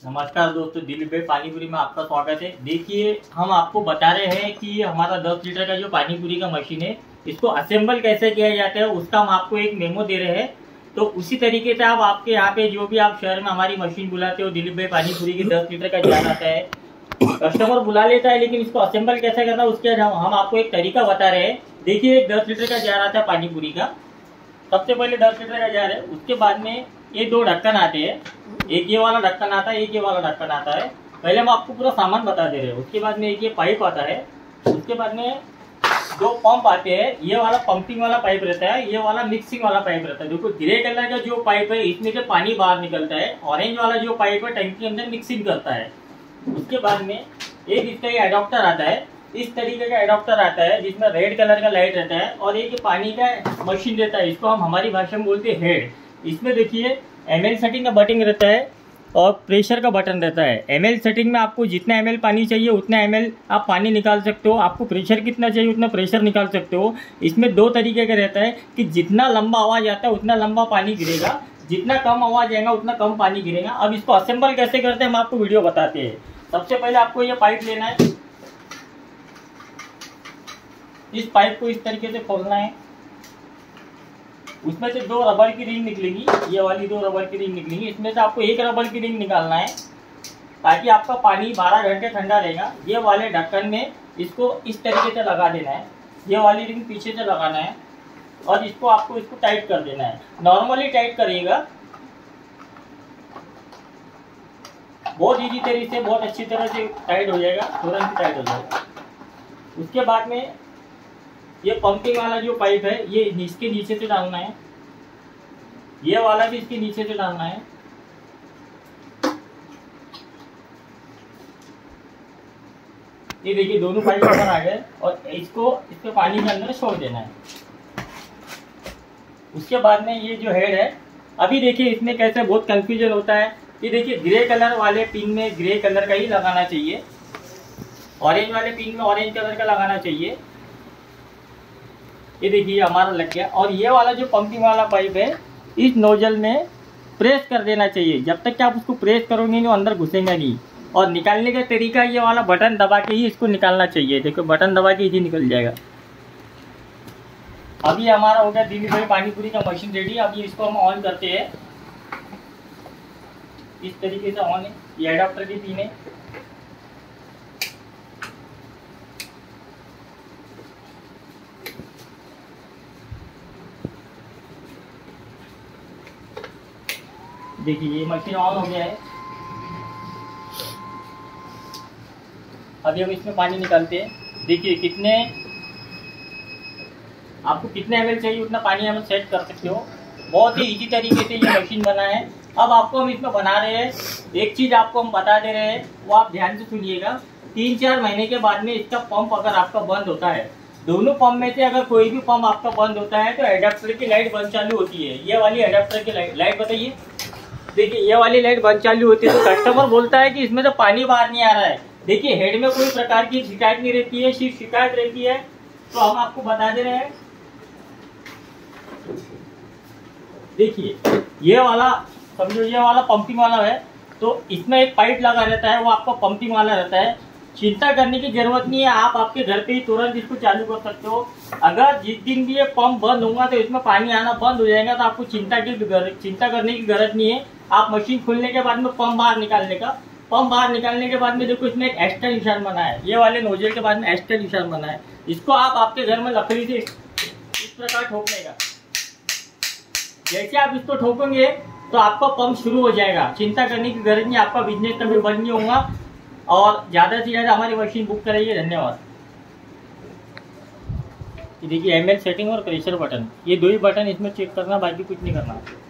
नमस्कार दोस्तों, दिलीप भाई पानीपुरी में आपका स्वागत है। देखिए, हम आपको बता रहे हैं कि ये हमारा 10 लीटर का जो पानीपुरी का मशीन है, इसको असेंबल कैसे किया जाता है उसका हम आपको एक मेमो दे रहे हैं। तो उसी तरीके से आप आपके यहाँ पे जो भी आप शहर में हमारी मशीन बुलाते हो, दिलीप भाई पानीपुरी की 10 लीटर का जार आता है, कस्टमर बुला लेता है, लेकिन इसको असेंबल कैसे करना उसके हम आपको एक तरीका बता रहे हैं। देखिए, एक 10 लीटर का जार आता है पानीपुरी का। सबसे पहले 10 लीटर का जार है, उसके बाद में ये दो ढक्कन आते हैं। एक ये वाला ढक्कन आता है, एक ये वाला ढक्कन आता है। पहले हम आपको पूरा सामान बता दे रहे हैं। उसके बाद में एक ये पाइप आता है। उसके बाद में दो पंप आते हैं। ये वाला पंपिंग वाला पाइप रहता है, ये वाला मिक्सिंग वाला पाइप रहता है। देखो, ग्रे कलर का जो पाइप है इसमें से पानी बाहर निकलता है। ऑरेंज वाला जो पाइप है टंकी के अंदर मिक्सिंग करता है। उसके बाद में एक इसका ये एडॉप्टर आता है। इस तरीके का एडॉप्टर आता है जिसमें रेड कलर का लाइट रहता है और एक पानी का मशीन रहता है। इसको हम हमारी भाषा में बोलते हैं हेड। इसमें देखिए, एमएल सेटिंग का बटन रहता है और प्रेशर का बटन रहता है। एमएल सेटिंग में आपको जितना एमएल पानी चाहिए उतना एमएल आप पानी निकाल सकते हो। आपको प्रेशर कितना चाहिए उतना प्रेशर निकाल सकते हो। इसमें दो तरीके का रहता है कि जितना लंबा आवाज आता है उतना लंबा पानी गिरेगा, जितना कम आवाज आएगा उतना कम पानी गिरेगा। अब इसको असेंबल कैसे करते हैं हम आपको वीडियो बताते हैं। सबसे पहले आपको ये पाइप लेना है। इस पाइप को इस तरीके से खोलना है। उसमें से दो रबर की रिंग निकलेंगी, ये वाली दो रबर की रिंग निकलेंगी। इसमें से आपको एक रबर की रिंग निकालना है ताकि आपका पानी 12 घंटे ठंडा रहेगा। ये वाले ढक्कन में इसको इस तरीके से लगा देना है। ये वाली रिंग पीछे से लगाना है और इसको आपको टाइट कर देना है। नॉर्मली टाइट करिएगा, बहुत इजी तरीके से, बहुत अच्छी तरह से टाइट हो जाएगा, तुरंत टाइट हो जाएगा। उसके बाद में ये पंपिंग वाला जो पाइप है ये इसके नीचे से डालना है। ये वाला भी इसके नीचे से डालना है। ये देखिए, दोनों पाइप ऊपर आ गए और इसको इसके पानी के अंदर छोड़ देना है। उसके बाद में ये जो हेड है, अभी देखिए इसमें कैसे बहुत कंफ्यूजन होता है। ये देखिए, ग्रे कलर वाले पिन में ग्रे कलर का ही लगाना चाहिए, ऑरेंज वाले पिन में ऑरेंज कलर का लगाना चाहिए। ये देखिए हमारा लग गया। और ये वाला जो पंपिंग वाला पाइप है इस नोजल में प्रेस कर देना चाहिए। जब तक कि आप उसको प्रेस करोगे नहीं, वो अंदर घुसेगा नहीं। और निकालने का तरीका, ये वाला बटन दबा के ही इसको निकालना चाहिए। देखो, बटन दबा के ही निकल जाएगा। अभी हमारा हो गया दिलीप भाई पानीपुरी का मशीन रेडी। अभी इसको हम ऑन करते हैं। इस तरीके से ऑन है। ये एडाप्टर की पिन है। देखिए, ये मशीन ऑन हो गया है। अभी हम इसमें पानी निकालते हैं। देखिए, आपको कितने एमएल चाहिए उतना पानी हम सेट कर सकते हो। बहुत ही इजी तरीके से ये मशीन बना है। अब आपको हम इसमें बना रहे हैं, एक चीज आपको हम बता दे रहे हैं, वो आप ध्यान से सुनिएगा। 3-4 महीने के बाद में इसका पंप अगर आपका बंद होता है, दोनों पंप में से अगर कोई भी पंप आपका बंद होता है तो एडाप्टर की लाइट बंद चालू होती है। ये वाली एडाप्टर की लाइट बताइए। देखिए, ये वाली लाइट बंद चालू होती है तो कस्टमर बोलता है कि इसमें तो पानी बाहर नहीं आ रहा है। देखिए, हेड में कोई प्रकार की शिकायत नहीं रहती है, सिर्फ शिकायत रहती है तो हम आपको बता दे रहे हैं। देखिए, ये वाला समझो, ये वाला पंपिंग वाला है तो इसमें एक पाइप लगा रहता है, वो आपका पंपिंग वाला रहता है। चिंता करने की जरूरत नहीं है, आप आपके घर पे ही तुरंत इसको चालू कर सकते हो। अगर जिस दिन भी ये पंप बंद होगा तो इसमें पानी आना बंद हो जाएगा, तो आपको चिंता करने की जरूरत नहीं है। आप मशीन खोलने के बाद में पंप बाहर निकालने के बाद में देखो, इसमें एक एक्स्ट्रा निशान बना है। ये वाले नोजल के बाद में एक्स्ट्रा निशान बना है। इसको आप आपके घर में लकड़ी से इस प्रकार ठोकने का, जैसे आप इसको ठोकेंगे तो आपका पंप शुरू हो जाएगा। चिंता करने की जरूरत नहीं, आपका बिजनेस कभी बंद नहीं होगा। और ज्यादा से ज्यादा हमारी मशीन बुक कराइए। धन्यवाद। देखिए, एमएल सेटिंग और प्रेशर बटन, ये दो ही बटन इसमें चेक करना, बाकी कुछ नहीं करना।